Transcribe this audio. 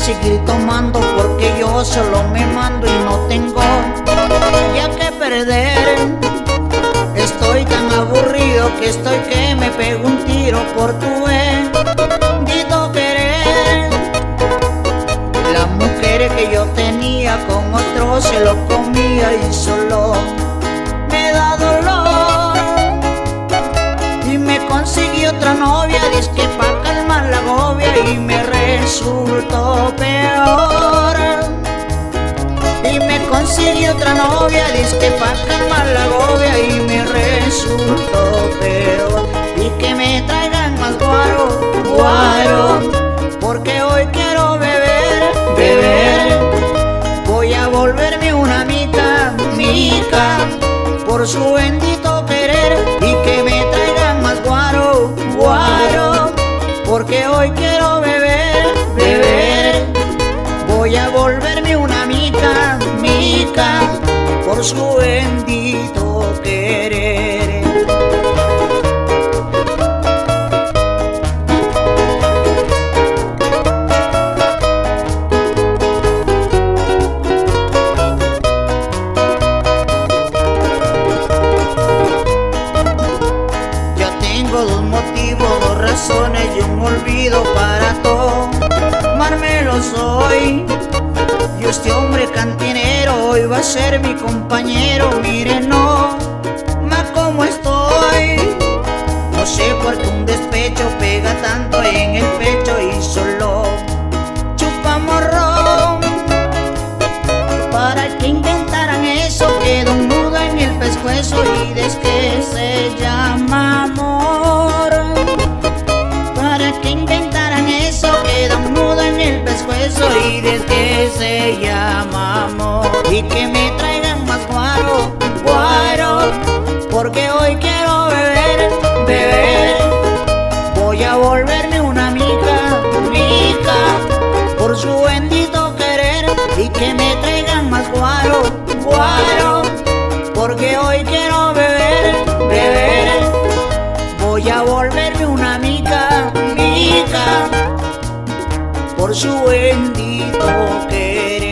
seguir tomando porque yo solo me mando y no tengo ya que perder. Estoy tan aburrido que estoy que me pego un tiro por tu bendito querer. La mujer que yo tenía con otro se lo comía y solo me da dolor. Y me conseguí otra novia, dizque pa' calmar la agobia, y me resultó peor. Y me conseguí otra novia, dizque pa' calmar la agobia, y me resultó peor. Y que me traigan más guaro, guaro, porque hoy quiero beber, beber. Voy a volverme una mica, mica, por su bendito querer. Y que me traigan más guaro, guaro, porque hoy quiero beber, beber. Voy a volverme una mica, mica, por su bendito querer. Yo tengo dos motivos, dos razones y un olvido para tomármelo hoy. Y este hombre cantinero hoy va a ser mi compañero. Mire, no más como estoy. No sé por qué un despecho pega tanto en el pecho y solo chupamos ron. Para que inventaran eso quedó un nudo en el pescuezo y des que se llama amor. Para que inventaran eso quedó un nudo en el pescuezo y des que se llama amor. Y que me traigan más guaro, guaro, porque hoy quiero beber, beber. Voy a volverme una mica, mica, por su bendito querer. Y que me traigan más guaro, guaro, porque hoy quiero beber, beber. Voy a volverme una mica, mica, por su bendito querer.